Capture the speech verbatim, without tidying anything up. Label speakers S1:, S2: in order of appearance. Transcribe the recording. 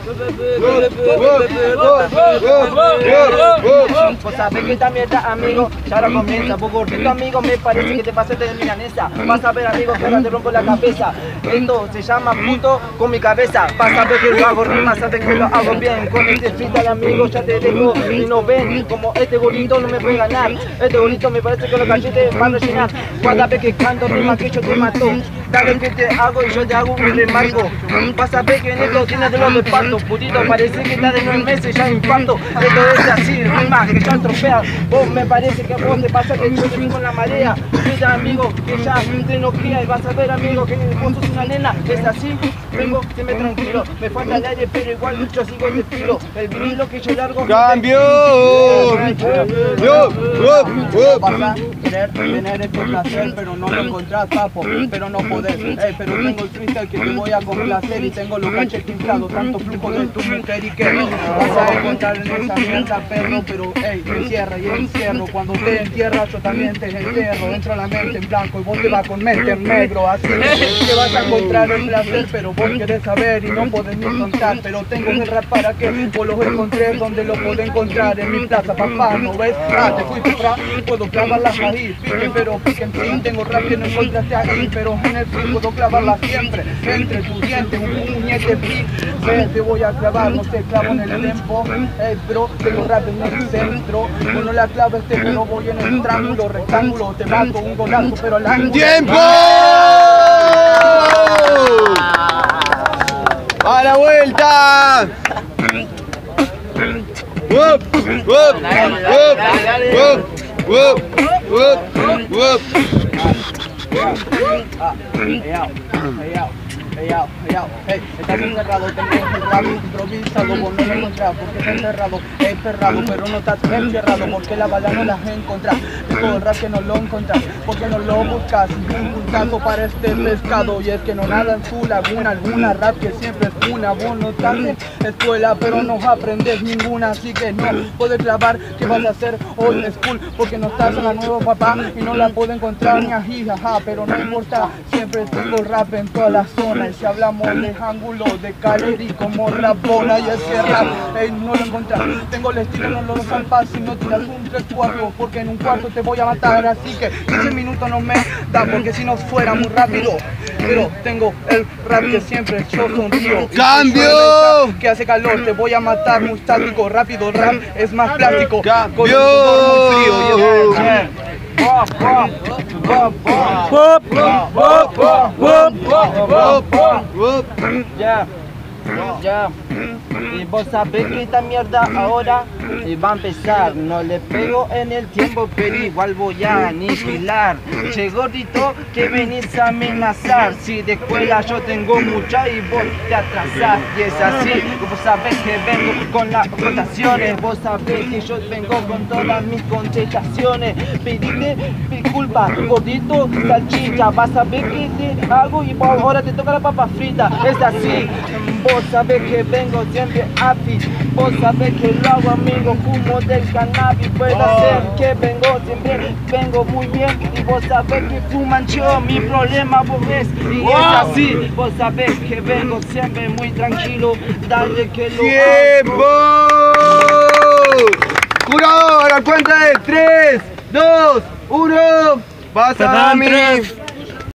S1: Pues sabes que esta mierda, amigo, ya ahora comienza. Vos gordito, amigo, me parece que te pasaste de milanesa. Vas a ver, amigo, que ahora te rompo la cabeza. Esto se llama puto con mi cabeza. Vas a ver que lo hago rima, sabes que lo hago bien. Con este freestyle, amigo, ya te dejo y no ven. Como este gordito no me puede ganar. Este gordito me parece que los cachetes van a llenar. Cada vez que canto rima que yo te mato. Dale que te hago y yo te hago un remarco. Vas a ver que en esto tienes de los de parto. Putito, parece que está de nueve meses ya infarto. Esto es así, rima que ya tropea. Vos me parece que vos te pasa que yo te con la marea. Mira, amigo, que ya te no cría. Y vas a ver, amigo, que vos sos una nena. Es así, vengo siempre tranquilo. Me falta el aire, pero igual yo sigo el estilo. El vinilo que yo largo.
S2: ¡Cambio!
S1: Vas a querer tener este placer, pero no lo encontrás, papo. Pero no podés, ey, pero tengo el freestyle que te voy a complacer. Y tengo los cachetes inflados, tanto flujo de tu mujer y que vas a encontrar en esa mierda, perro. Pero ey, encierra y encierro. Cuando te entierras yo también te entierro. Dentro de la mente en blanco y vos te vas con mente en negro. Así que vas a encontrar el placer, pero vos querés saber y no podés ni contar. Pero tengo el rap para que vos los encontrés donde lo podés encontrar. En mi plaza, papá, ¿no ves? Ah, te fuiste atrás, puedo clavarlas ahí. Pique, pero pique en fin, tengo rap que no encontraste ahí. Pero en el fin puedo clavarlas siempre. Entre tus dientes, un puñete free. Ves, te voy a clavar, no sé, clavo en el tempo. Ey, bro, tengo rap en el centro. Yo no la clavo este, pero voy en el triángulo, rectángulo. Te mato un golazo, pero al ángulo.
S2: ¡Tiempo! ¡A la vuelta! ¡Wup! ¡Wup! ¡Wup! ¡Wup! ¡Wup! ¡Wup!
S1: Hey, out, hey, out, hey, estás encerrado, tengo encerrado, improvisado, vos no lo encontrás, porque estás encerrado, hey, cerrado, pero no estás encerrado, porque la bala no la encontrás, tengo el rap que no lo encontrás, porque no lo buscas, un puntazo para este pescado, y es que no nada en su laguna, alguna rap que siempre es una, vos no estás en escuela, pero no aprendes ninguna, así que no puedes clavar que vas a hacer old school, porque no estás en la nueva papá, y no la puedo encontrar ni ají, jaja, pero no importa, siempre tengo rap en toda la zona. Y si hablamos de ángulo, de Caleri como Rabona y ese rap, ey, no lo encontrás. Tengo el estilo, no lo salpas si no tiras un tres cuatro, porque en un cuarto te voy a matar. Así que quince minutos no me da, porque si no fuera muy rápido. Pero tengo el rap que siempre yo sonrío.
S2: ¡Cambio!
S1: Que hace calor, te voy a matar muy estático. Rápido, rap es más plástico.
S2: ¡Cambio!
S1: Con un sudor muy frío. Yeah. Pop, pop, pop, pop, pop, pop, pop, pop, pop, ya, ya. Y vos sabés que esta mierda ahora va a empezar. No le pego en el tiempo, pero igual voy a aniquilar. Che gordito, que venís a amenazar. Si de escuela yo tengo mucha y vos te atrasás. Y es así, vos sabés que vengo con las rotaciones. Vos sabés que yo vengo con todas mis contestaciones. Pedite disculpa, gordito, salchicha. Vas a ver que te hago y vos ahora te toca la papa frita. Es así, vos sabés que vengo siempre happy. Vos sabés que lo hago, amigo, humo del cannabis. Puede ser que vengo siempre, vengo muy bien. Y vos sabés que fuman yo, mi problema vos ves. Y wow. Es así, vos sabés que vengo siempre muy tranquilo. Dale que lo
S2: ¡tiempo!
S1: hago.
S2: Jurado, a la cuenta de tres, dos, uno. Pasa a mí.